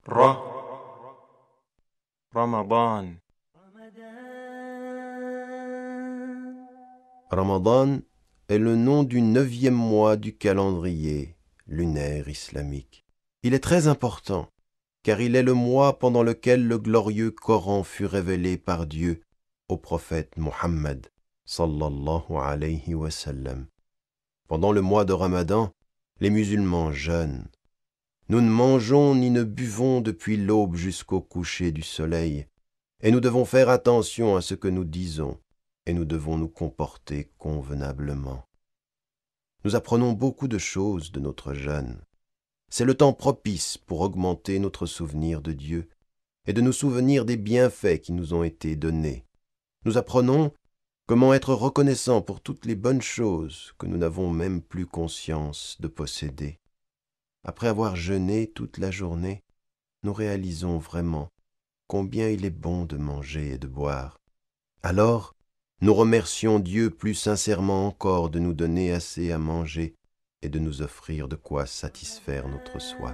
رمضان. Ramadan est le nom du 9e mois du calendrier lunaire islamique. Il est très important, car il est le mois pendant lequel le glorieux Coran fut révélé par Dieu au prophète Muhammad, sallallahu alayhi wa sallam. Pendant le mois de Ramadan, les musulmans jeûnent. Nous ne mangeons ni ne buvons depuis l'aube jusqu'au coucher du soleil, et nous devons faire attention à ce que nous disons, et nous devons nous comporter convenablement. Nous apprenons beaucoup de choses de notre jeûne. C'est le temps propice pour augmenter notre souvenir de Dieu et de nous souvenir des bienfaits qui nous ont été donnés. Nous apprenons comment être reconnaissants pour toutes les bonnes choses que nous n'avons même plus conscience de posséder. Après avoir jeûné toute la journée, nous réalisons vraiment combien il est bon de manger et de boire. Alors, nous remercions Dieu plus sincèrement encore de nous donner assez à manger et de nous offrir de quoi satisfaire notre soif.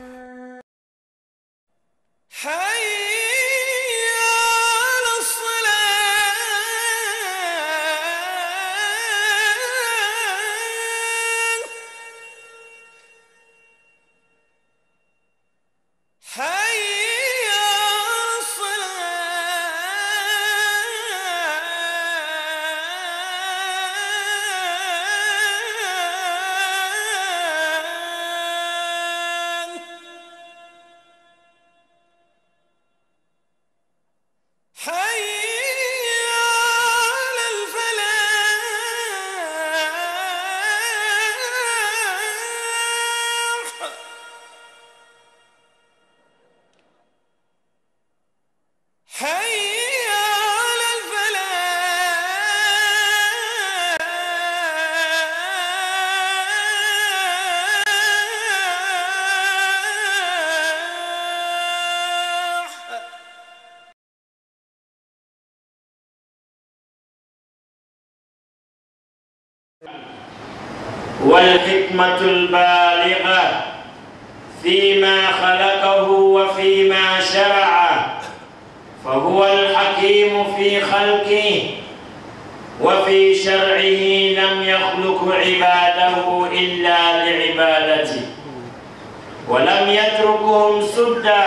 والحكمة البالغة فيما خلقه وفيما شرعه، فهو الحكيم في خلقه وفي شرعه لم يخلق عباده إلا لعبادته، ولم يتركهم سدى،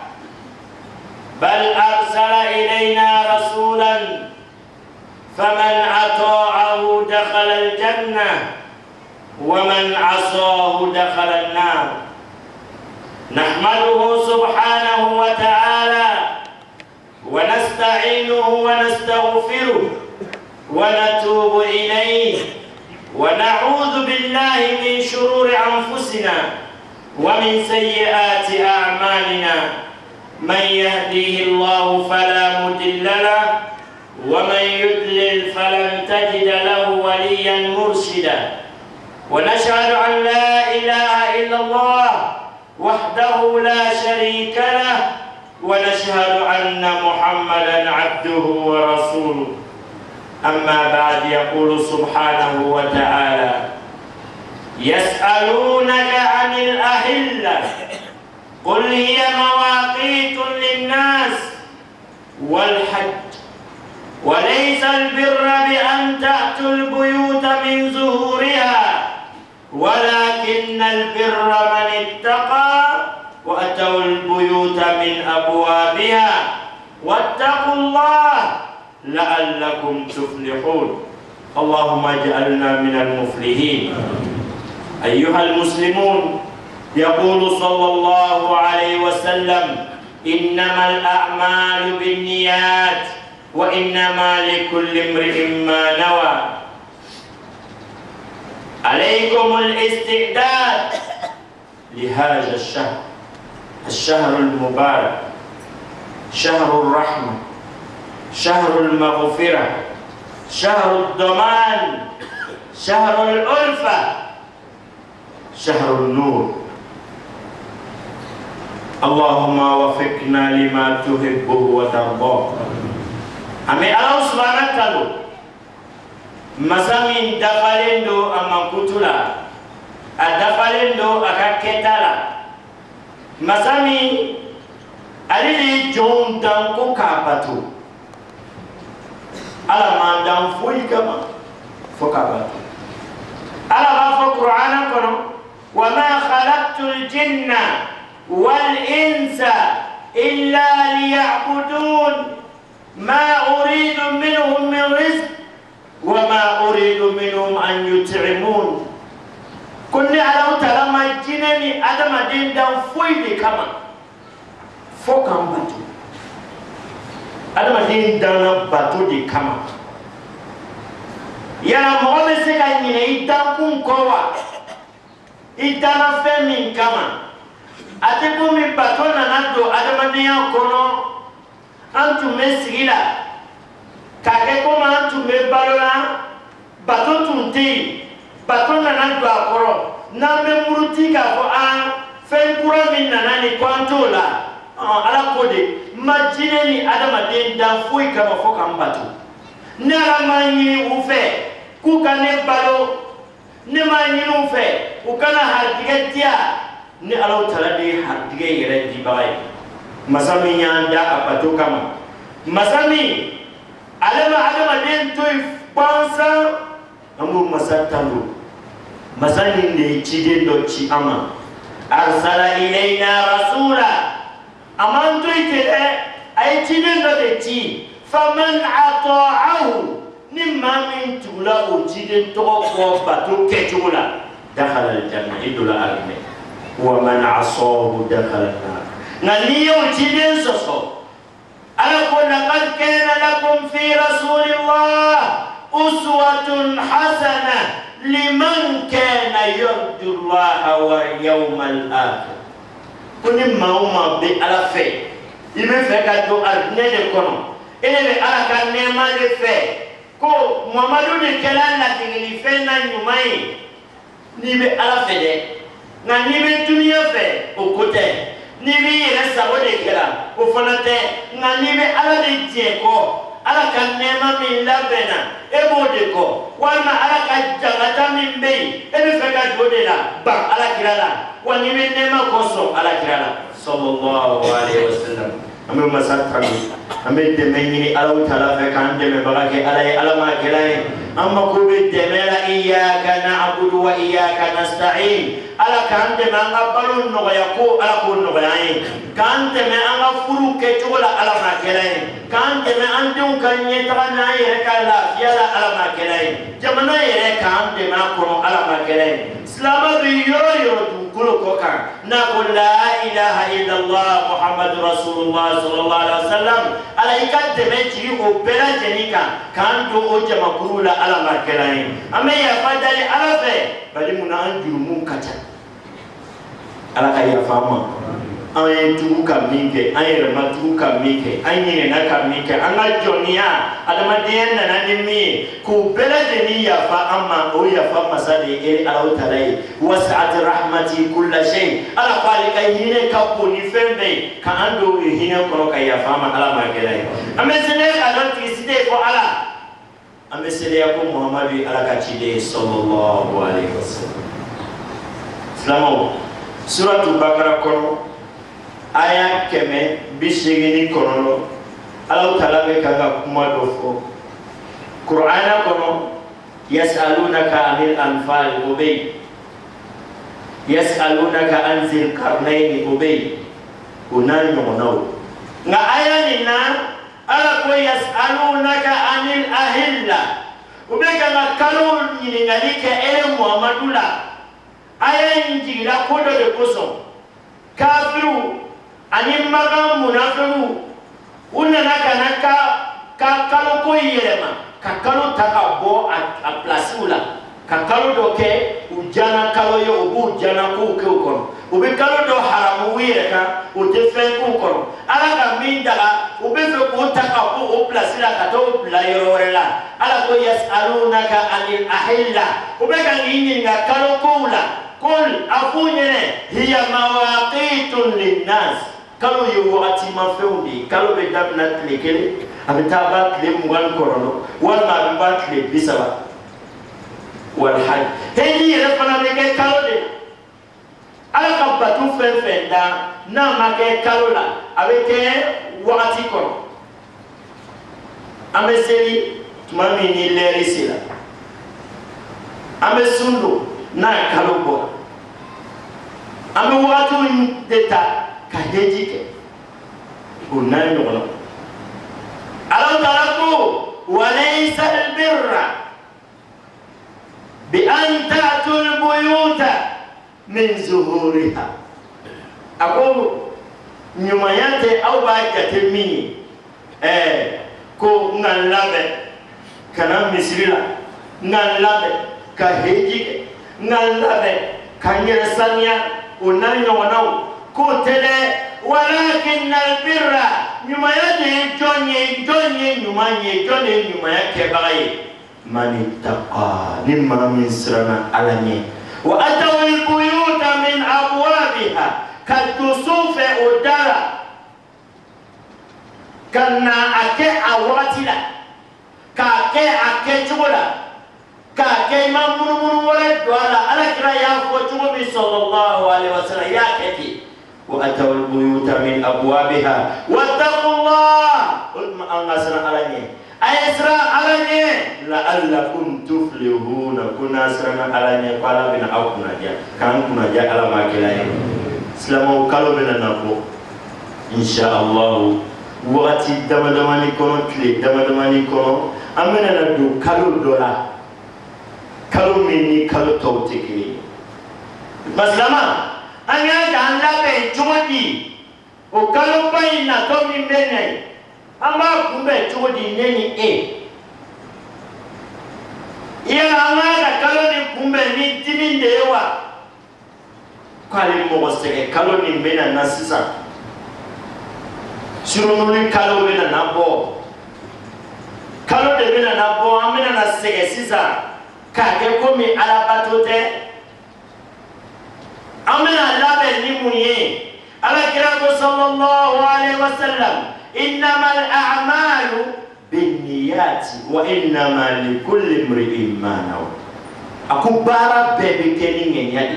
بل أرسل إلينا رسولا فمن أطاعه دخل الجنة ومن عصاه دخل النار. نحمده سبحانه وتعالى ونستعينه ونستغفره ونتوب إليه ونعوذ بالله من شرور أنفسنا ومن سيئات أعمالنا. من يهديه الله فلا مضل له ومن يضلل فلن تجد له وليا مرشدا. ونشهد أن لا إله إلا الله وحده لا شريك له، ونشهد أن محمدا عبده ورسوله. أما بعد، يقول سبحانه وتعالى: يسألونك عن الأهلة قل هي مواقيت للناس والحج وليس البر بأن تأتوا البيوت من ظهورها ولكن البر من اتقى وأتوا البيوت من أبوابها واتقوا الله لعلكم تفلحون. اللهم اجعلنا من المفلحين. أيها المسلمون، يقول صلى الله عليه وسلم: إنما الأعمال بالنيات وإنما لكل امرئ ما نوى. عليكم الاستعداد لهذا الشهر، الشهر المبارك، شهر الرحمة، شهر المغفرة، شهر الضمان، شهر الألفة، شهر النور. اللهم وفقنا لما تحبه وترضاه. Ame Allah subhanahu wa ta'ala masami dafalendo amakutula adafalendo akaketala masami ali jom dan ko kabatu ala man dan foi kama fo kabatu ala ba fo qur'ana kono wa ma khalaqtul jinna wal insa illa liya'budun ma uridu minhum min rizq wa ma uridu minhum an yut'imun kunni ala talama jinani adama din dan foi de kama fo kan batu adama din dan batu de kama yana mo be se ka nyine idan kun ko wa idana fe min kama ate ko mi batu na nando adama din ya kono antu mesigila kage ko ma antu me balola batu tunti batu na nando akoro na me muruti ka ko a fe kura min na ni kwantola ala kode majine ni adama den dan foi kama fo kan batu ne ala mani u fe ku kane balo ne mani u fe u kana hardige dia ni ala tala de hardige yere di bay masami nyanda abato kama masami adama den toy pansa amu masatalo masani ne chide do chi ama arsala ilaina rasula amanto itede ay chide do de chi faman ata'ahu nimma min tula o chide to ko bato ketula dakhala aljanna idula arme wa man asahu dakhala an-nar nani yo chide soso ala ko laqad kana lakum fi rasulillah uswatun hasana liman kana yarju Allah wa yawmal akhir kuni mauma be ala fe ibe fe ka do arne de kono ele be ala ka nema de fe ko Muhammadu de kala la tingili fe na nyumai ni be ala fe de na ni be dunia fe o kote ni be yele sawo de kala o fanate na ni be ala de tie ko ala ka nema min labena ebo de ko wana ala ka jangata min be ebe fe ka do de la ba ala kirala wani min nema ko so ala kirala sallallahu alaihi wasallam ame masatran ame de menini ala taala fe kan de me barake ala ma kelay amma ko be de mera iyyaka na'budu wa iyyaka nasta'in ala kan de ma ngabalun no ya ko ala ko no yayi kan de me anga furu ke chola ala ma kelay kan de me andun kan ye tana ye kala yala ala ma kelay jamana ye kan de ma ko ala ma kelay islama bi yo du kulo ko kan na ko la ilaha illallah muhammadur rasulullah sallallahu alaihi wasallam ala ikat de me ji o bela jenika kan do o jama kurula ala ma kelay ame ya fadali ala fe bali muna anjuru mun kata ala ka ya fama ay tugu ka minke ay rama tugu ka minke ay ni na ka minke anga jonia adama den na nimi ku bela deniya fa amma o ya fa masade eri ala utalai was'at rahmati kull shay ala qali kay hine ka ko ni fembe ka ando hine ko ka ya fa ma ala ma kelay amesene ala tiside ko ala amesene ya ko muhammadu ala ka chide sallallahu alaihi wasallam islamo suratul baqarah kono aya keme bisegini kono Allah Ta'ala be kaga kuma do fo Qur'ana kono yas'alunaka 'anil anfal ubay yas'alunaka an zil qarnayn ubay unan yonaw nga aya ni na ala ko yas'alunaka 'anil ahilla ubay kaga kalo ni ngalike ele muhammadula aya njira kodo de koso kafiru ani maga munafiru unana kana ka kalo ko yelema ka kalo takabo a plasula ka kalo do ke ujana kalo yo ubu jana ko ke ko ubi kalo do haramu wire ka o te fe ko ko ala ka minda ubi fe ko takabo o plasila ka to blayorela ala ko yasalunaka anil ahilla ubi ka ngi nga kalo ko la kul afunyene hiya mawaqitun linnas kalo yo wati ma fewndi kalo be dabna klekele abitaba kle mwan korono wala ba kle bisaba wal haj hedi refana be kalo de ala ka batu fɛn fɛn da n'a ma kɛ kalo la a bɛ kɛ wagati kɔnɔ an bɛ seli tuma min ni lɛri sera an bɛ sun don n'a kalo bɔra an bɛ wagatiw de ta ka heji kɛ o n'a ɲɔgɔn na ala taala ko walaysa albirra bi an ta'tul buyuta min zuhuriha ako ɲumanya tɛ aw b'a jate min ye ko n ka n labɛn ka na misiri la n ka n labɛn ka heji kɛ n ka n labɛn ka n yɛrɛ saniya o n'a ɲɔgɔnnaw k'o tɛ dɛ walakinna albirra ɲumanya de ye jɔn ye jɔn ye ɲuman ye jɔn de ye ɲumanya kɛbaga ye man ittaqa ni maa min siranna ala ɲɛ wa ataw albuyuta min abwabiha ka don so fɛ o da la ka na a kɛ a wagati la k'a kɛ a kɛcogo la k'a kɛ i ma munumunu wɛrɛ don a la alakira y'a fɔ cogo min sallallahu alaihi wasallam i y'a kɛ ten wa ataw albuyuta min abwabiha wattaqullah o tuma an ka siran ala ɲɛ a ye siran ala ɲɛ la'allakum tuflihuna ko n'a siranna ala ɲɛ ko ala bɛna aw kunnadiya k'an kunnadiya ala ma kɛla ye silamɛw kalo bɛna nafɔ inshallah wagati damadamani kɔnɔ tile damadamani kɔnɔ an bɛna na don kalo dɔ la kalo min ni kalo tɔw tɛ kelen ye basilama an y'a k'an labɛn cogo di o kaloba in natɔ min bɛ na ye an b'a kunbɛn cogo di ne ni e yala an k'a ka kalo nin kunbɛn ni dimi de ye wa k'ale mɔgɔ sɛgɛn kalo nin bɛ na sisan surunuli kalo bɛ na bɔ kalo de bɛ na bɔ an bɛ na sɛgɛn sisan k'a kɛ komi alabato tɛ an bɛ na labɛn ni mun ye alakira ko sallallahu alaihi wasallam innamal a'malu binniyati wa innama likulli imri'in ma nawa a ko baara bɛɛ bɛ kɛ ni ŋaniya de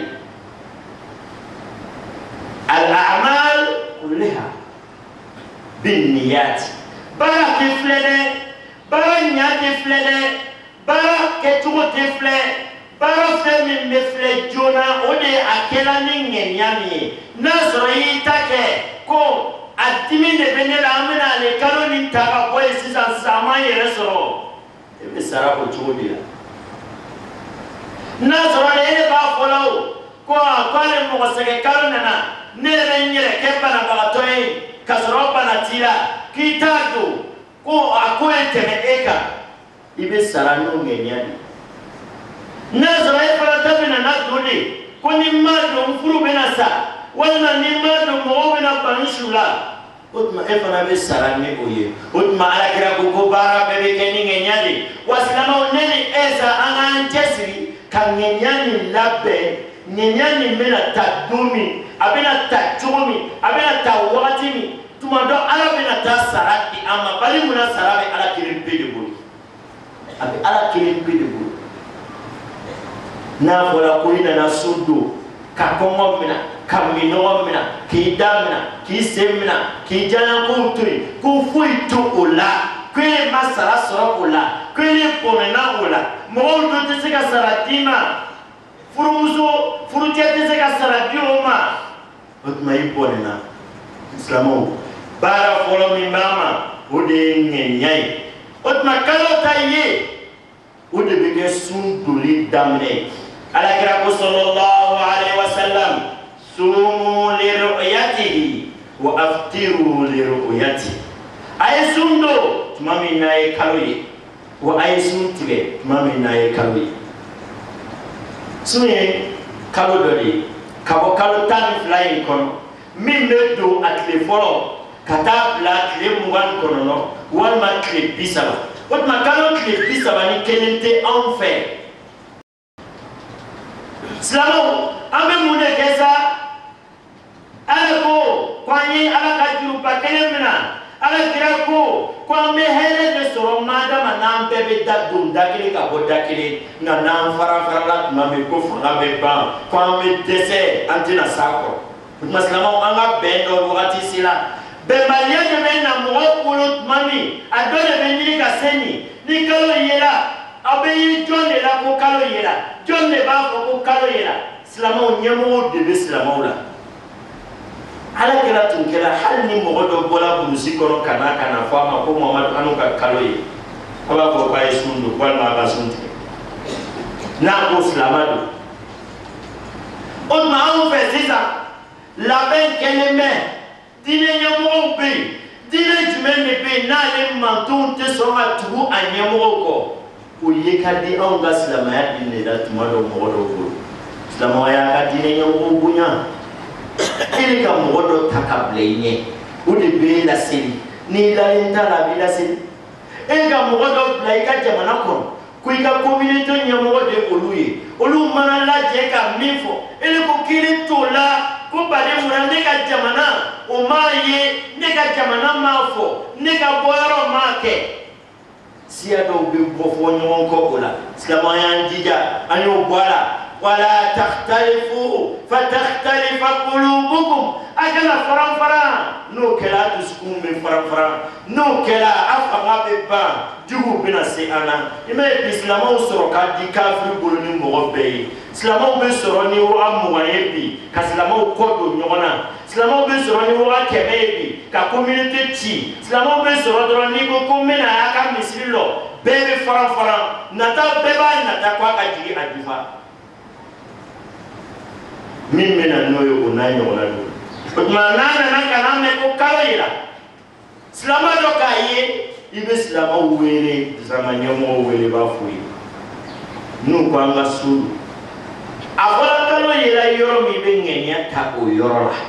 al a'mal kulliha binniyati baara tɛ filɛ dɛ baara ɲa tɛ filɛ dɛ baara kɛcogo tɛ filɛ baara fɛn min bɛ filɛ joona o de ye a kɛla ni ŋaniya min ye n'a sɔrɔ i y'i ta kɛ ko a dimi de bɛ ne la an bɛna ale kalo nin ta ka bɔ yen sisan a ma yɛrɛ sɔrɔ e bɛ sara o cogo de la n'a sɔrɔ e de b'a fɔ la o ko ale mɔgɔ sɛgɛn kalo nana ne yɛrɛ n yɛrɛ kɛ banabagatɔ ye ka sɔrɔ bana t'i la k'i t'a don ko a ko ye tɛmɛ e kan i bɛ sara n'o ŋaniya de n'a sɔrɔ e fana ta bɛna na don de ko ni n m'a don furu bɛna sa walima ni n m'a don mɔgɔw bɛna ban su la o tuma e fana bɛ sara ni o ye o tuma alakira ko baara bɛɛ bɛ kɛ ni ŋaniya de wa silamɛw ne ni e sa an k'an cɛsiri ka ŋaniya nin labɛn ŋaniya nin bɛna ta don min a bɛna ta cogo min a bɛna ta wagati min tuma dɔ ala bɛna taa sara di an ma bari munna sara bɛ ala kelen pe de bolo a bɛ ala kelen pe de bolo n'a fɔra ko i nana so don ka kɔngɔ minɛ ka minɔgɔ minɛ k'i da minɛ k'i sen minɛ k'i diyaɲakow to yen ko foyi to o la ko e ma sara sɔrɔ o la ko e bɔnɛna o la mɔgɔw dɔ tɛ se ka sara d'i ma furumuso furucɛ tɛ se ka sara di o ma o tuma i bɔnɛna silamɛw baara fɔlɔ min b'a ma o de ye ŋaniya ye o tuma kalo ta ye o de bɛ kɛ sun doli daminɛ ye alakira ko sallallahu alaihi wasallam sumu li ru'yatihi wa aftiru li ru'yatihi a ye sun don tuma min n'a ye kalo ye wa a ye sun tigɛ tuma min n'a ye kalo ye sun ye kalo dɔ de ye ka bɔ kalo 12 in kɔnɔ min bɛ don a tile fɔlɔ ka taa bila tile 29 walima tile 30 o tuma kalo tile 31 tɛ anw fɛ silamɛw an bɛ mun de kɛ sa ala ko an ye ala ka juruba kelen minɛ ala kira ko an bɛ hɛrɛ de sɔrɔ madama n'an bɛɛ bɛ da don da kelen ka bɔ da kelen nka n'an fara-farala tuma min ko fanga bɛ ban ko an bɛ dɛsɛ an tɛna s'a kɔrɔ o tuma silamɛw an ka bɛn dɔ wagati sera bɛnbaliya de bɛ na mɔgɔw bolo tuma min a dɔ de bɛ ɲini ka se nin ni kalo yera aw bɛ yiri jɔn de la ko kalo yera jɔn de b'a fɔ ko kalo yera silamɛw ɲɛmɔgɔw de bɛ silamɛw la ala kɛra tun kɛra hali ni mɔgɔ dɔ bɔra burusi kɔnɔ ka na fɔ a ma ko mamadu an ka kalo ye a b'a fɔ k'a ye sun don walima a ka sun tigɛ n'a ko silamɛ don o tuma anw fɛ sisan labɛn kɛlen bɛ diinɛ ɲɛmɔgɔw bɛ yen diinɛ jumɛn de bɛ yen n'ale mantonw tɛ sɔn ka tugu a ɲɛmɔgɔw kɔ o ye ka di anw ka silamɛya diinɛ la tuma dɔ mɔgɔ dɔw bolo silamɛya ka diinɛ ɲɛmɔgɔw bonya e ka mɔgɔ dɔ ta ka bila i ɲɛ o de b'e laseli n'i dalen t'a la a b'i laseli e ka mɔgɔ dɔ bila i ka jamana kɔnɔ ko i ka communauté ɲɛmɔgɔ de olu ye olu mana lajɛ ka min fɔ e ko kiri t'o la ko baden munna ne ka jamana o m'a ye ne ka jamana m'a fɔ ne ka bɔyɔrɔ m'a kɛ siya dɔw bɛ bɔ fɔ ɲɔgɔn kɔ o la silamɛya y'an jija an y'o bɔ a la ولا تختلفوا فتختلف قلوبكم أجل فرنفرا نو كلا تسكون من فرنفرا نو كلا أفقا ببا جوه بنا سيانا إما الإسلام سرقا دي كافر بولوني مغبي إسلام بسروني وأموائي كإسلام كودو نيونا إسلام بسروني وأكمي ككوميونيتي تي إسلام بسروني كومينا أكا مسيلو بيبي فرنفرا نتا بيبا نتا كوا كجي أدفا min mena noyo o na ɲɔgɔnna don o tuma n'a nana ka na mɛn ko kalo yira silama dɔ k'a ye i bɛ silamaw wele zama ɲɛmɔgɔw wele b'a fɔ ye n'u ko an ka so a fɔra kalo yira yɔrɔ min bɛ ŋɛniya ta o yɔrɔ la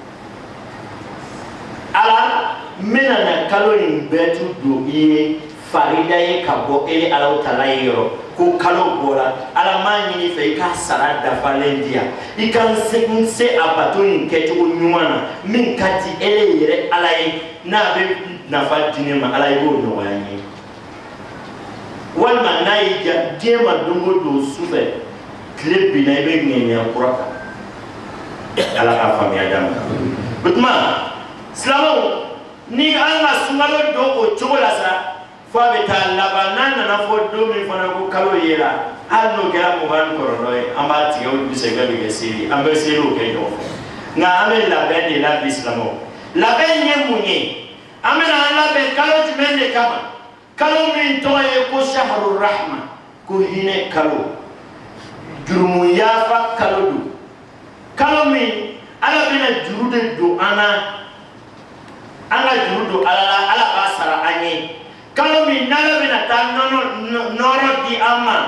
ala n bɛna na kalo in bɛɛ tu don i ye farida ye ka bɔ ele alaw tala ye yɔrɔ ko kalo bɔra ala m'a ɲini fɛ i ka sara dafalen di yan i ka n se a bato in kɛcogo ɲuman na min ka di ele yɛrɛ ala ye n'a bɛ nafa di ne ma ala i b'o nɔgɔya n ye walima n'a y'i diya diɲɛ ma don o don su fɛ tile binna i bɛ ŋɛniya kura kan ala ka faamuya d'a ma o tuma silamɛw ni an ka sunkalo don o cogo la sa fo a bɛ taa laban n'a nana fɔ don min fana ko kalo yera hali n'o kɛra 29 ye an b'a tigɛ o dugusɛjɛ bɛ kɛ seli an bɛ seliw kɛ ɲɔgɔn fɛ nka an bɛ labɛn de la bi silamɛw labɛn ye mun ye an bɛna an labɛn kalo jumɛn de kama kalo min tɔgɔ ye ko shaharu rahma ko hinɛ kalo jurumu yafa kalo don kalo min ala bɛna juru de don an na an ka juru don ala la ala b'a sara an ye kalo min n'ala bɛna taa nɔrɔ di an ma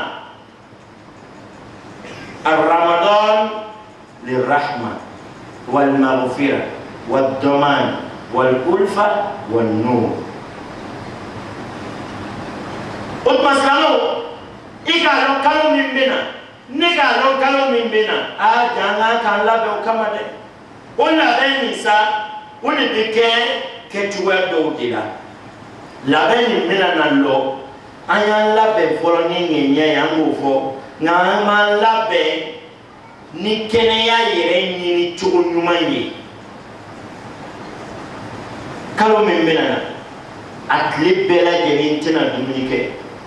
الرمضان للرحمة والمغفرة والضمان والألفة والنور أتما سلامو إيكا لو كالو من بنا نيكا لو كالو من بنا جانا كان لابو كما دي ولا بين نساء ولا بكي كتوى دو ديلا لابين منا نالو أيان لابين فلوني نيني يانغو فو n'an labɛn ni kɛnɛya yɛrɛ ɲini cogo ɲuman ye kalo min bɛna na a tile bɛɛ lajɛlen tɛna dumuni kɛ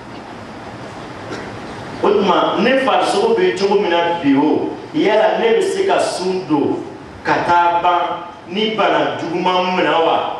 o tuma ne farisogo bɛ cogo min na bi o yala ne bɛ se ka sun don ka taa ban ni bana juguman minɛ wa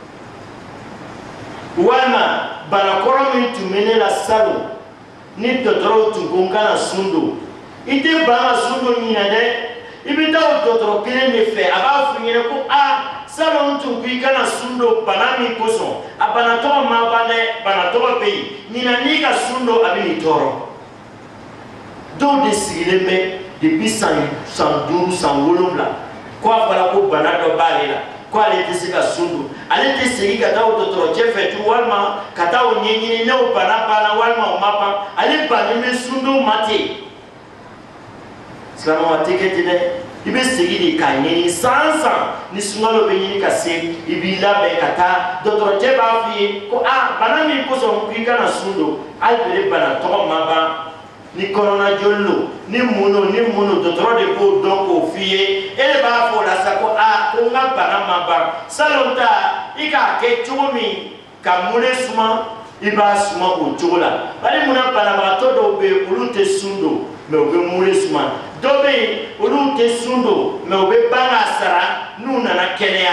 walima bana kɔrɔ min tun bɛ ne la salon ni dɔgɔtɔrɔw tun ko n kana sun don i tɛ ban ka sun don ɲinɛ dɛ i bɛ taa o dɔgɔtɔrɔ kelen de fɛ a b'a f'i ɲɛna ko salon n tun ko i kana sun don bana min kosɔn a banatɔgɔ ma ban dɛ banatɔgɔ bɛ yen ɲinɛ n'i ka sun don a bɛ n'i tɔɔrɔ dɔw de sigilen bɛ depuis san 5 san 7 ko a fɔra ko bana dɔ b'ale la ko ale tɛ se ka sun don ale tɛ segin ka taa o dɔgɔtɔrɔcɛ fɛ tun walima ka taa o ɲɛɲini n'o bana banna walima o ma ban ale bannen bɛ sun don ma ten silamɛw a tɛ kɛ ten dɛ ibe segidi ka ɲini sansan ni sunkalo be ɲini ka se i b'i labɛn ka taa dɔgɔtɔrɔcɛ b'a f'i ye ko bana min kosɔn k'i kana sun don hali bere bana tɔgɔ ma ban ni kɔnɔna joli lo ni mun no dɔgɔtɔrɔ de b'o dɔn k'o f'i ye e de b'a fɔ o la sa ko ko n ka bana ma ban salon ta i k'a kɛ cogo min ka mule suma i b'a suma o cogo la bari munna banabagatɔ dɔw bɛ yen olu tɛ sun don mɛ u bɛ mule suma dɔw bɛ yen olu tɛ sun don mɛ u bɛ ban k'a sara n'u nana kɛnɛya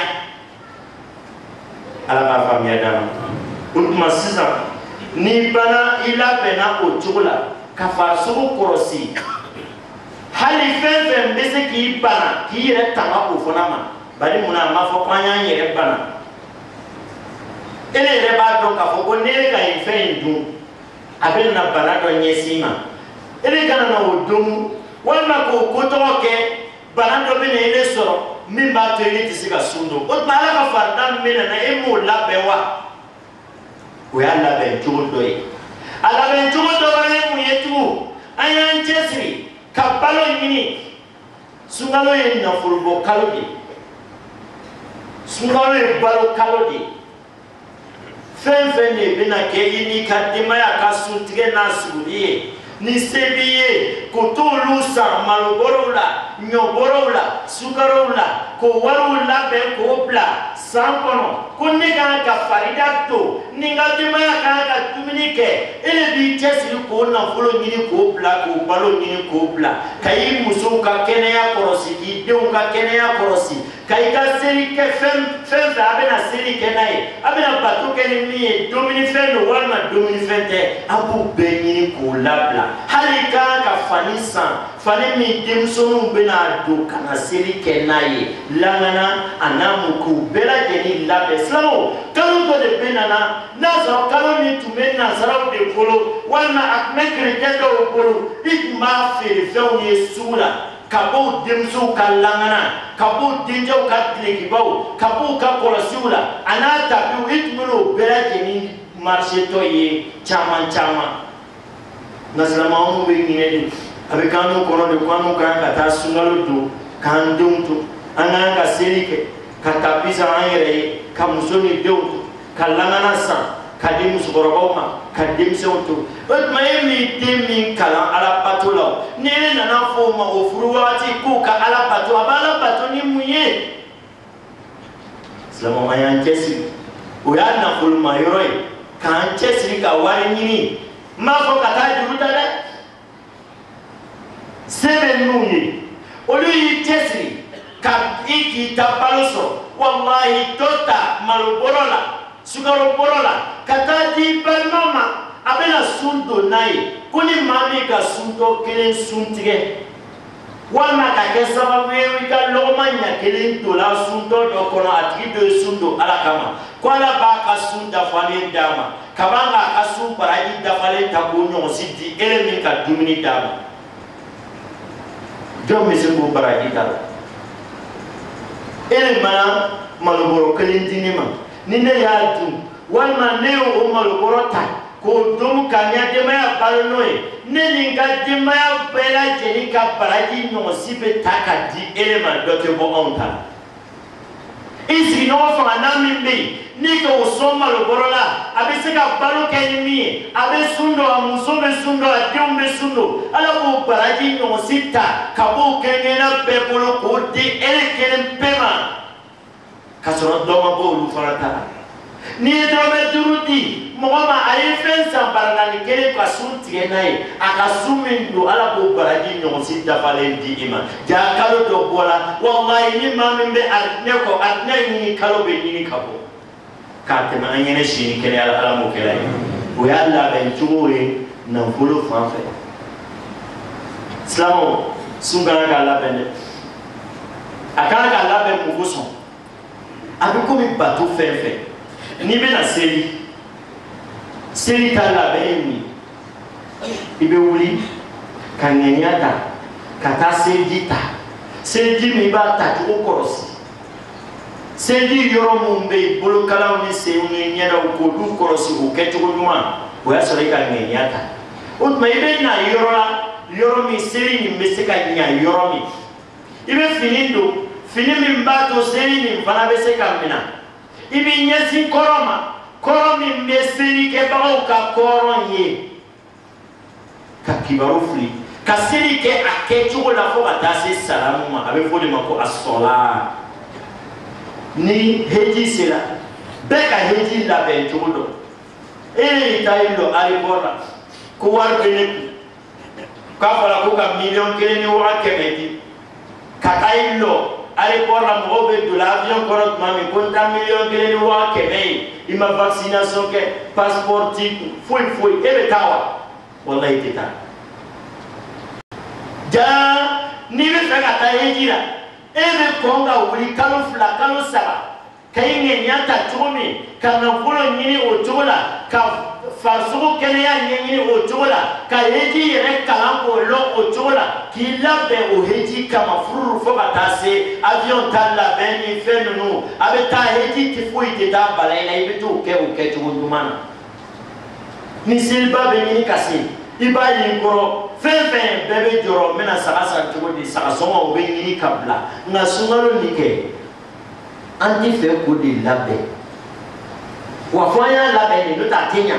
ala k'a faamuya d'an ma o tuma sisan ni bana i labɛnna o cogo la ka farisogo kɔlɔsi hali fɛn fɛn bɛ se k'i bana k'i yɛrɛ tanga o fana ma bari munna a ma fɔ ko an y'an yɛrɛ bana e yɛrɛ b'a dɔn k'a fɔ ko ne ka nin fɛn in dun a bɛ na bana dɔ ɲɛsin ma e kana na o dun walima k'o ko tɔgɔ kɛ bana dɔ bɛ na e sɔrɔ min b'a to e tɛ se ka sun don o tuma ala ka farida min bɛ na e m'o labɛn wa o y'a labɛn cogo dɔ ye a labɛn cogo dɔ wɛrɛ ye mun ye tugun an y'an cɛsiri ka balo ɲini sunkalo ye nafolobɔ kalo de sunkalo ye balo kalo de fɛn fɛn de bɛna kɛ i n'i ka denbaya ka suntigɛ n'a suguli ye ni se b'i ye k'o t'olu san malobɔrɔw la ɲɔbɔrɔw la sukarow la k'o wariw labɛn k'o bila san kɔnɔ ko ne kan ka farida to ni n ka denbaya kan ka dumuni kɛ e de b'i cɛsiri k'o nafolo ɲini k'o bila k'o balo ɲini k'o bila ka i musow ka kɛnɛya kɔlɔsi k'i denw ka kɛnɛya kɔlɔsi ka i ka seli kɛ fɛn fɛn a bɛna seli kɛ n'a ye a bɛna bato kɛ ni min ye dumunifɛn don walima dumunifɛn tɛ a b'u bɛɛ ɲini k'o labila hali i kan ka fani san fani min denmisɛnninw bɛna don ka na seli kɛ n'a ye langana a n'a mu k'u bɛɛ lajɛlen labɛn silamɛw kalo dɔ de bɛ na n'a sɔrɔ kalo min tun bɛ nansaraw de bolo walima a tun bɛ kerecɛn dɔw bolo i tun b'a feere fɛnw ye sugu la ka b'o denmusow ka langana ka b'o dencɛw ka dulokibaw ka b'o ka kɔlɔsiw la a n'a tabiw i tun bɛ n'o bɛɛ lajɛlen marishetɔ ye caman caman nka silamɛw anw bɛ ɲinɛ de a bɛ k'an n'o kɔnɔ de ko an n'u kan ka taa sunkalo don k'an denw to an kan ka seli kɛ ka tapi san an yɛrɛ ye ka muso ni denw to ka langana san ka di musokɔrɔbaw ma ka denmisɛnw to o tuma e min den min kalan ala bato la ni e nana fɔ o ma o furu wagati k'o ka ala bato a bɛ ala bato ni mun ye silamɛw an y'an cɛsiri o y'a nafoloma yɔrɔ ye k'an cɛsiri ka wari ɲini n b'a fɔ ka taa juru ta dɛ se bɛ ninnu ye olu y'i cɛsiri ka i k'i ta balo sɔrɔ walahi dɔ ta malobɔrɔ la sukarobɔrɔ la ka taa di balimaw ma a bɛna sun don n'a ye ko ni maa min ka suntɔ kelen sun tigɛ walima ka kɛ sababu ye i ka lɔgɔma ɲɛ kelen donla suntɔ dɔ kɔnɔ a tigi dɔ ye sun don ala kama ko ala b'a ka sun dafalen d'a ma ka ban k'a ka sun baraji dafalen ta k'o ɲɔgɔnsi di e min ka dumuni d'a ma jɔn bɛ se k'o baraji ta la e mana malobɔrɔ kelen di ne ma ni ne y'a dun walima ne y'o malobɔrɔ ta k'o dun ka n ka denbaya balo n'o ye ne ni n ka denbaya bɛɛ lajɛlen ka baraji ɲɔgɔnsi bɛ ta ka di e ma dɔ tɛ bɔ anw ta la i sigiɲɔgɔn fanga n'a min bɛ yen n'i k'o sɔn malobɔrɔ la a bɛ se ka balo kɛ ni min ye a bɛ sun don a muso bɛ sun don a denw bɛ sun don ala k'o baraji ɲɔgɔnsi ta ka b'o kɛrɛnkɛrɛnna bɛɛ bolo k'o di e kelen bɛɛ ma ka sɔrɔ dɔ ma bɔ olu fana ta la n'i ye dɔrɔmɛ 5 di mɔgɔ ma a ye fɛn san baranani kelen ka sun tigɛ n'a ye a ka sun min don ala k'o baraji ɲɔgɔnsi dafalen di i ma ja kalo dɔ bɔra walahi ni maa min bɛ aridinɛ kɔ aridinɛ ɲini kalo bɛ ɲini ka bɔ k'a tɛmɛ an ɲɛnɛ sini kɛnɛya la ala m'o kɛra ye o y'a labɛn cogo ye nafolo fan fɛ silamɛw sun ka kan ka labɛn dɛ a kan ka labɛn mun kosɔn a bɛ komi bato fɛn fɛn n'i bɛna seli ta labɛn ye mun ye i bɛ wuli ka ŋɛniya ta ka taa seliji ta seliji min i b'a ta cogo kɔlɔsi seliji yɔrɔ minnu bɛ yen bolokalaw ni senw ni ɲɛdaw k'olu kɔlɔsi o kɛcogo ɲuman o y'a sɔrɔ i ka ŋɛniya ta o tuma i bɛ na yɔrɔ la yɔrɔ min seli nin bɛ se ka ɲa yɔrɔ min ibe finindo fini min b'a to seli nin fana bɛ se ka minɛ i b'i ɲɛsin kɔrɔ ma kɔrɔ min bɛ selikɛbagaw ka kɔrɔn ye ka kibaru fili ka seli kɛ a kɛcogo la fo ka taa se salamu ma a bɛ fɔ de ma ko a sɔla ni heji sera bɛɛ ka heji labɛn cogo dɔn e y'i ta yen dɔn aéroport la ko wari bɛ ne kun k'a fɔra ko ka $1,000,000 ni $100,000 di ka taa yen dɔn aéroport la mɔgɔw bɛ don avion kɔnɔ tuma min ko n ta $1,000,000 ni $100,000 ye i ma vaccination kɛ passeport t'i kun foyi foyi e bɛ taa wa walahi i tɛ taa jaa n'i bɛ fɛ ka taa heji la e bɛ kɔn ka wuli kalo 2 kalo 3 ka i ŋɛniya ta cogo min ka nafolo ɲini o cogo la ka farisogo kɛnɛya ɲɛɲini o cogo la ka heji yɛrɛ kalan k'o lɔ o cogo la k'i labɛn o heji kama fururu fo ka taa se avion ta labɛn ni fɛn ninnu a bɛ taa heji tɛ foyi tɛ taa bala i la i bɛ t'o kɛ o kɛcogo ɲuman na ni seliba bɛ ɲini ka se i b'a ye n kɔrɔ fɛn fɛn bɛɛ bɛ jɔrɔ n bɛna saga san cogo di saga sɔngɔ o bɛ ɲini ka bila nka sunkalo nin kɛ an tɛ fɛ k'o de labɛn wa fɔ an y'a labɛn de n'o tɛ a tɛ ɲa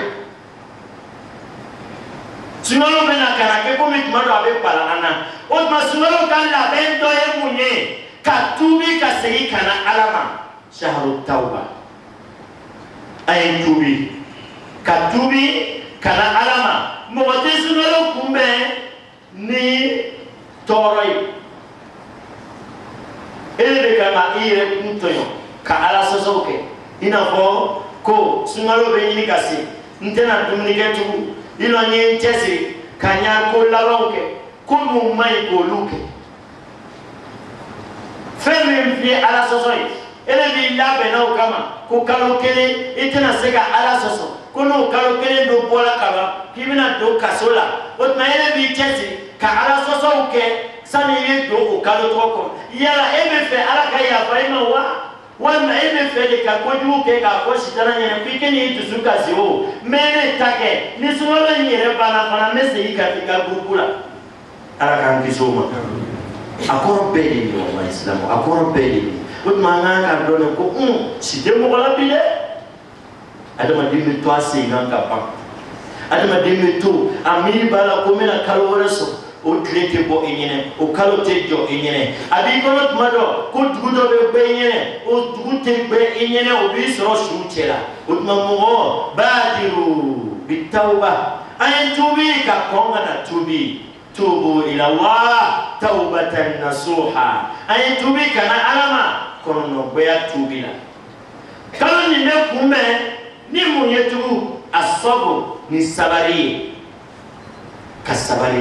sunkalo bɛna ka na kɛ komi tuma dɔ a bɛ bala an na o tuma sunkalo ka labɛn dɔ ye mun ye ka tuubi ka segin ka na Ala ma shaharu tawba a ye tuubi ka tuubi ka na Ala ma mɔgɔ tɛ sunkalo kunbɛn ni tɔɔrɔ ye e de bɛ kan ka i yɛrɛ kun tɔɲɔ ka Ala sɔsɔw kɛ i n'a fɔ ko sunkalo bɛ ɲini ka se n tɛna dumuni kɛ tugun i lɔ n ye n cɛsiri ka ɲa ko labanw kɛ ko mun man ɲi k'olu kɛ fɛn min f'i ye Ala sɔsɔ ye e de b'i labɛn n'o kama ko kalo 1 i tɛna se ka Ala sɔsɔ ko n'o kalo 1 dɔ bɔra ka ban k'i bɛna don kaso la o tuma e de b'i cɛsiri ka Ala sɔsɔw kɛ sani i ye don o kalo tɔgɔ kɔnɔ yala e bɛ fɛ Ala ka yafa i ma wa walima e bɛ fɛ de ka kojugu kɛ k'a fɔ sitana ɲɛna k'i kɛ n'i dusu kasi o n bɛ ne ta kɛ ni sunkalo in yɛrɛ banna fana n bɛ segin ka t'i ka gurupu la Ala k'an kisi o ma a kɔrɔ bɛɛ de ye walahi silamɛ a kɔrɔ bɛɛ de ye o tuma an kan ka dɔn de ko si tɛ mɔgɔ la bi dɛ adamaden bɛ to a sen kan ka ban adamaden bɛ to a miiri b'a la ko n bɛna kalo wɛrɛ sɔrɔ o tile tɛ bɔ i ɲɛnɛ o kalo tɛ jɔ i ɲɛnɛ a b'i kɔnɔ tuma dɔ ko dugu dɔ bɛ gbɛ i ɲɛnɛ o dugu tɛ gbɛ i ɲɛnɛ o b'i sɔrɔ suw cɛ la o tuma mɔgɔ baadiru bi tawba an ye tuubi ka kɔn ka na tuubi tuubu ila Allah tawbatan nasuha an ye tuubi ka na Ala ma kɔnɔnɔgbɛya tuubi la kalo nin bɛ kunbɛn ni mun ye tugun a sɔbɔ ni sabari ye ka sabari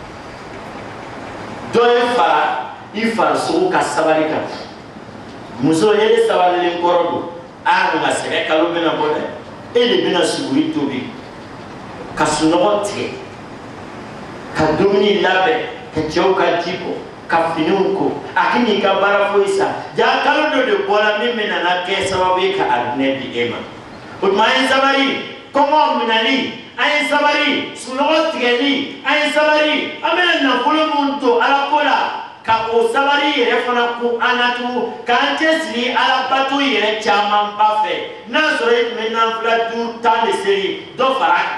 dɔ ye fara i farisogo ka sabari kan muso e de sabalilen kɔrɔ don nka sɛgɛ kalo bɛna bɔ dɛ e de bɛna suguri tobi ka sunɔgɔ tigɛ ka dumuni labɛn ka cɛw ka ji bɔ ka finiw ko a k'i n'i ka baara foyi sa ja kalo dɔ de bɔra min bɛ nana kɛ sababu ye ka arinɛ di e ma o tuma an ye sabari kɔngɔ minɛli an ye sabari sunɔgɔ tigɛli an ye sabari an bɛna nafolo mun to Ala ko la ka o sabari yɛrɛ fana kun an na tugun k'an cɛsiri Ala bato yɛrɛ caman ba fɛ n'a sɔrɔ e tun bɛ nafila 5 10 de seli dɔ fara a kan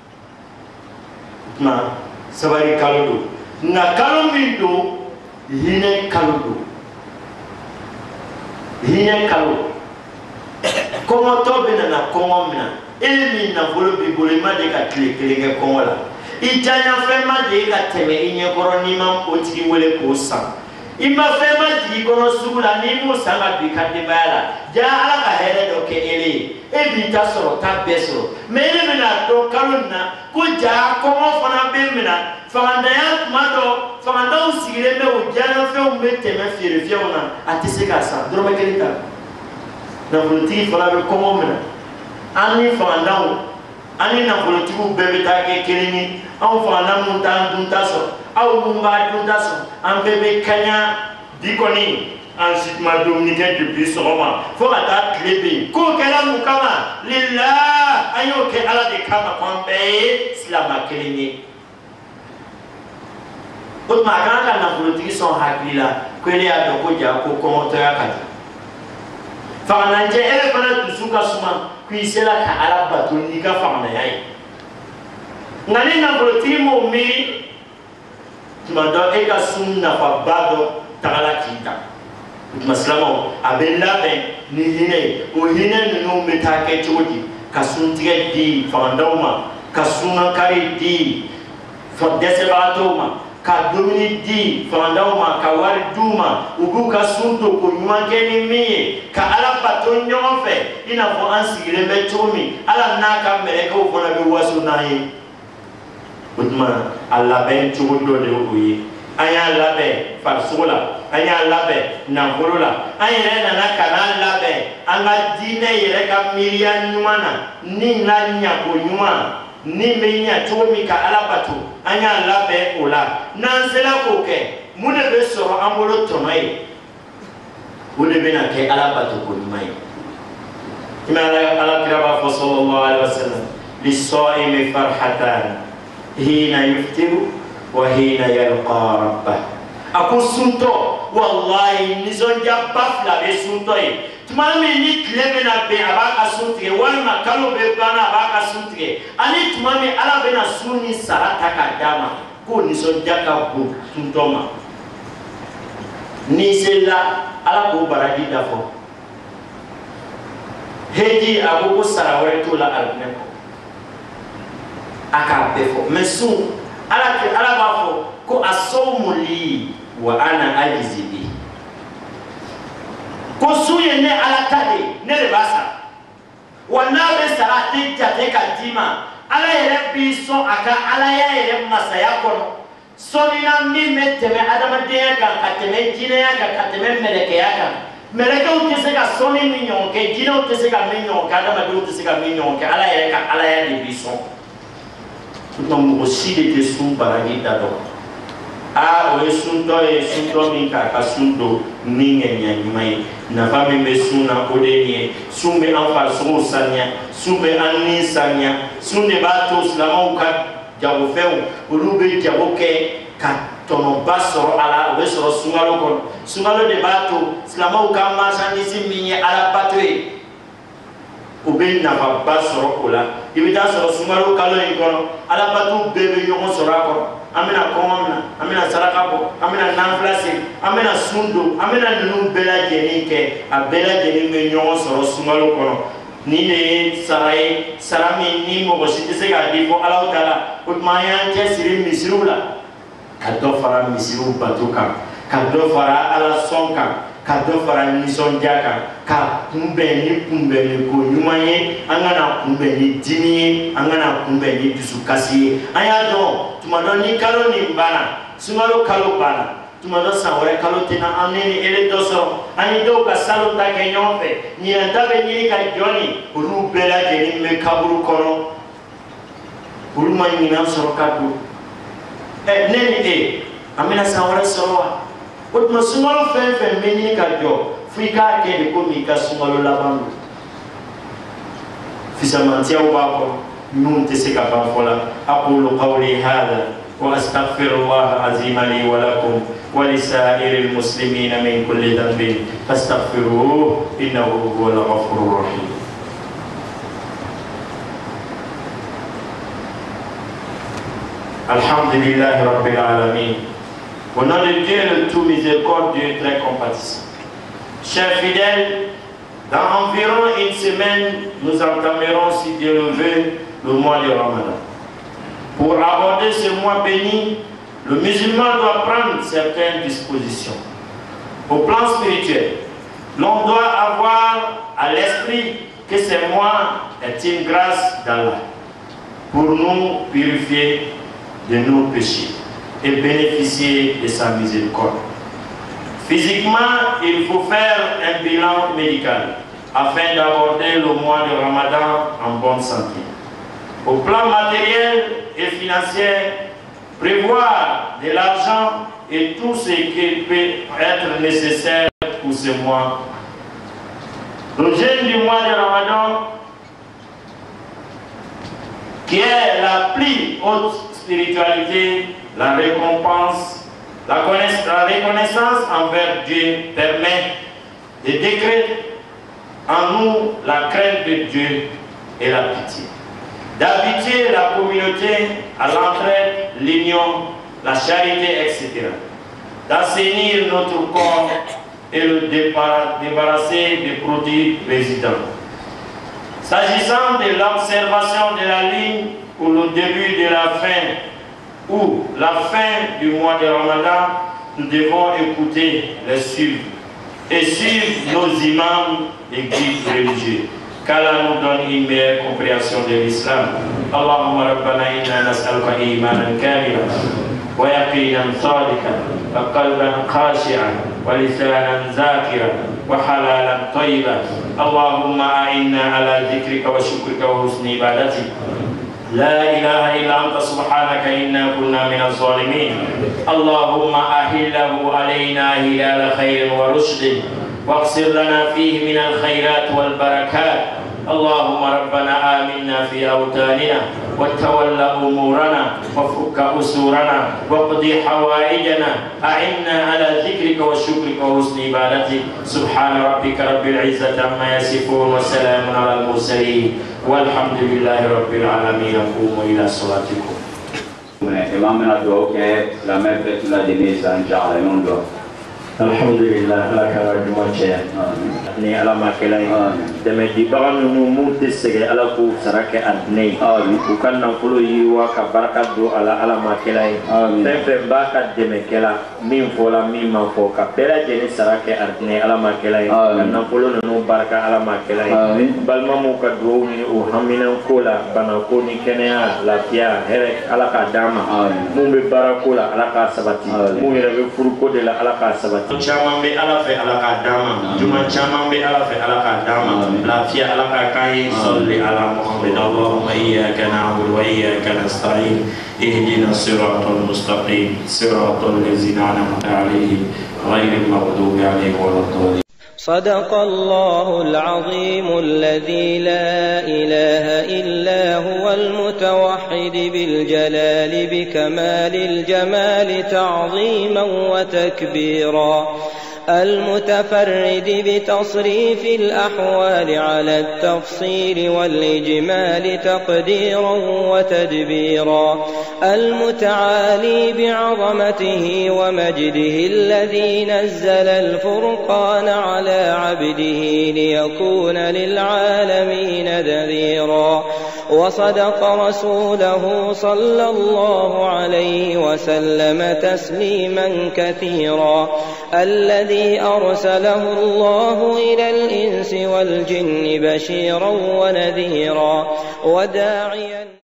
o tuma sabari kalo don nka kalo min don hinɛ kalo don hinɛ kalo kɔngɔtɔ bɛ nana kɔngɔ min na e min nafolo b'i bolo i ma de ka tile 1 kɛ kɔngɔ la i janyafɛn ma de ka tɛmɛ i ɲɛkɔrɔ n'i ma o tigi wele k'o san i ma fɛn ma jigin kɔnɔ sugu la n'i m'o san ka don i ka denbaya la ja Ala ka hɛrɛ dɔ kɛ e ye e b'i ta sɔrɔ ta bɛɛ sɔrɔ mɛ e bɛna dɔn kalo nin na ko ja kɔngɔ fana bɛ minɛ fangandanya tuma dɔ fangandaw sigilen bɛ o janyafɛnw bɛ tɛmɛ feerefɛnw na a tɛ se k'a san dɔrɔmɛ 1 ta nafolotigi fana bɛ kɔngɔ minɛ an ni fangandaw an ni nafolotigiw bɛɛ bɛ taa kɛ kelen ye anw fanganda mun t'an dunta sɔrɔ aw mun b'a dunta sɔrɔ an bɛɛ bɛ kaɲa bi kɔni an si tuma dumuni kɛ depuis sɔgɔma fo ka taa tile bin k'o kɛra mun kama lillah an y'o kɛ Ala de kama ko an bɛɛ ye silamɛ kelen ye. 1 an o ma kan ka nafolotigi sɔn hakili la ko ele y'a dɔn ko ja ko kɔngɔtɔya ka di faganajɛ e yɛrɛ fana dusu ka suma ko i sera ka ala bato n'i ka faganaya ye nka ni nafolotigi m'o miiri tuma dɔ e ka sun nafaba dɔ tagala k'i ta o tuma silamɛw a bɛ labɛn ni hinɛ ye o hinɛ ninnu bɛ taa kɛ cogo di ka suntigɛ di fagandaw ma ka sunkari di dɛsɛbagatɔw ma ka dumuni di fagandaw ma ka wari d'u ma u b'u ka sun to ko ɲuman kɛ ni min ye ka ala bato ɲɔgɔn fɛ i n'a fɔ an sigilen bɛ cogo min ala n'a ka mɛlɛkɛw fana bɛ waso n'an ye o tuma a labɛn cogo dɔ de y'o ye an y'a labɛn farisogo la an y'a labɛn nafolo la an yɛrɛ nana ka n'an labɛn an ka diinɛ yɛrɛ ka miiriya ɲuman na ni la ɲako ɲuman ni bɛ ɲa cogo min ka ala bato an y'a labɛn o la n'an sera k'o kɛ mun de bɛ sɔrɔ an bolo tɔnɔ ye o de bɛna kɛ ala bato ko ɲuman ye i ma ala kira b'a fɔ sallallahu alaihi wasallam lis-sa'imi farhatan hina yuftiru wa hina yalqa rabbah a ko suntɔ wallahi nisɔndiyaba fila bɛ suntɔ ye tuma min ni tile bɛna bɛn a b'a ka sun tigɛ walima kalo bɛ banna a b'a ka sun tigɛ ani tuma min ala bɛna sun ni sara ta k'a d'a ma k'o nisɔndiya ka bon suntɔ ma n'i selila ala k'o baraji dafɔ heji a ko sara wɛrɛ t'o la alijinɛ kɔ a k'a bɛɛ fɔ mɛ sun ala b'a fɔ ko a sawmu li wa ana ajizi bi ko sun ye ne ala ta de ne de b'a sara wa n'a bɛ sara a tɛ jate ka d'i ma ala yɛrɛ b'i sɔn a ka alaya yɛrɛ masaya kɔnɔ sɔnni min bɛ tɛmɛ adamadenya kan ka tɛmɛ jinɛya kan ka tɛmɛ mɛlɛkɛya kan mɛlɛkɛw tɛ se ka sɔnni min ɲɔgɔn kɛ jinɛw tɛ se ka min ɲɔgɔn kɛ adamadenw tɛ se ka min ɲɔgɔn kɛ ala yɛrɛ ka alaya de b'i sɔn mɔgɔ si de tɛ sun baraji da dɔn o ye suntɔ ye suntɔ min k'a ka sun don ni ŋaniya ɲuman ye nafa min bɛ sun na o de ye nin ye sun bɛ an farisogow saniya sun bɛ an ni saniya sun de b'a to silamɛw ka jagofɛnw olu bɛ jago kɛ ka tɔnɔba sɔrɔ a la o bɛ sɔrɔ sunkalo kɔnɔ sunkalo de b'a to silamɛw ka marchandise min ye ala bato ye o bɛ nafaba sɔrɔ o la i bɛ taa sɔrɔ sunkalo kalo in kɔnɔ alabato bɛɛ bɛ ɲɔgɔn sɔrɔ a kɔrɔ an bɛna kɔngɔ min na an bɛna saraka bɔ an bɛna nanfila segin an bɛna sun don an bɛna ninnu bɛɛ lajɛlen kɛ a bɛɛ lajɛlen bɛ ɲɔgɔn sɔrɔ sunkalo kɔnɔ nin de ye sara ye sara min ni mɔgɔ si tɛ se k'a di fɔ Alahu Taala o tuma an y'an cɛsiri misiriw la ka dɔ fara misiriw bato kan ka dɔ fara ala sɔn kan ka dɔ fara nisɔndiya kan ka kunbɛn ni kunbɛnni ko ɲuman ye an kana kunbɛn ni dimi ye an kana kunbɛn ni dusukasi ye an y'a dɔn tuma dɔ ni kalo nin banna sunkalo kalo banna tuma dɔ san wɛrɛ kalo tɛna an ni ele dɔ sɔrɔ an ye dɔw ka salon ta kɛ ɲɔgɔn fɛ ɲinɛ ta bɛ ɲini ka jɔnni olu bɛɛ lajɛlen bɛ kaburu kɔnɔ olu ma ɲinan sɔrɔ ka don ne ni e an bɛna san wɛrɛ sɔrɔ wa o tuma sunkalo fɛn fɛn bɛ ɲini ka jɔ fo i k'a kɛ de komi i ka sunkalo laban don fisamantiyaw b'a kɔrɔ minnu tɛ se ka ban fɔ la aqulu qawli hada wa astaghfirullaha azima li wa lakum wa li sa'iril muslimina min kulli dhanbin fastaghfiruhu innahu huwal ghafurur rahim. Alhamdulillahi rabbil alamin. Au nom de Dieu, le tout miséricordieux, très compatissant. Chers fidèles, dans environ une semaine, nous entamerons, si Dieu le veut, le mois de Ramadan. Pour aborder ce mois béni, le musulman doit prendre certaines dispositions. Au plan spirituel, l'on doit avoir à l'esprit que ce mois est une grâce d'Allah pour nous purifier de nos péchés et bénéficier de sa miséricorde. Physiquement, il faut faire un bilan médical afin d'aborder le mois de Ramadan en bonne santé. Au plan matériel et financier, prévoir de l'argent et tout ce qui peut être nécessaire pour ce mois. Le jeûne du mois de Ramadan, qui est la plus haute spiritualité, la récompense La reconnaissance envers Dieu permet de décréter en nous la crainte de Dieu et la pitié. D'habituer la communauté à l'entraide, l'union, la charité, etc. D'assainir notre corps et le débarrasser des produits résidents. S'agissant de l'observation de la ligne ou le début de la fin ou la fin du mois de Ramadan, nous devons écouter les suivre et suivre nos imams et guides religieux. qu'Allah nous donne une meilleure compréhension de l'islam. Allahumma rabbana inna nas'aluka imanan kamilan wa yaqinan sadiqan wa qalban khashi'an wa lisanan zakiran wa halalan tayyiban. Allahumma a'inna ala dhikrika wa shukrika wa husni ibadatik. لا إله إلا أنت سبحانك إنا كنا من الظالمين. اللهم أهله علينا هلال خير ورشد واقصر لنا فيه من الخيرات والبركات. اللهم ربنا آمنا في أوطاننا وتولى أمورنا وفك أسورنا واقضي حوائجنا. أعنا على ذكرك وشكرك وحسن عبادتك. سبحان ربك رب العزة عما يصفون وسلام على المرسلين والحمد لله رب العالمين. قوموا إلى صلاتكم. إمامنا دعوك لا مفت لا دنيس إن شاء الله ينظر. الحمد لله لك رجمتي ni ala makelai deme di bagan nu mu tissege ala ku sarake adnei ku kan na fulo yiwa ka baraka do ala makelai tempe baka deme kela min fola min ma fo ka pera jeni sarake adnei ala makelai kan na fulo nu baraka ala makelai balma mu ka do ni o hamina kola bana ko ni kenya lafiya here ala ka dama mu be barakola ala ka sabati mu yere be furu ko de la ala ka sabati chama be ala fe ala ka dama juma chama be ala fe ala ka dama lafiya ala ka kai salli ala muhammad. Allahumma iyyaka na'budu wa iyyaka nasta'in ihdina siratal mustaqim siratal ladzina an'amta 'alaihim ghairil maghdubi 'alaihim waladdallin. صدق الله العظيم الذي لا إله إلا هو المتوحد بالجلال بكمال الجمال تعظيما وتكبيرا المتفرد بتصريف الأحوال على التفصيل والإجمال تقديرا وتدبيرا المتعالي بعظمته ومجده الذي نزل الفرقان على عبده ليكون للعالمين نذيرا وصدق رسوله صلى الله عليه وسلم تسليما كثيرا الذي أرسله الله إلى الإنس والجن بشيرا ونذيرا وداعيا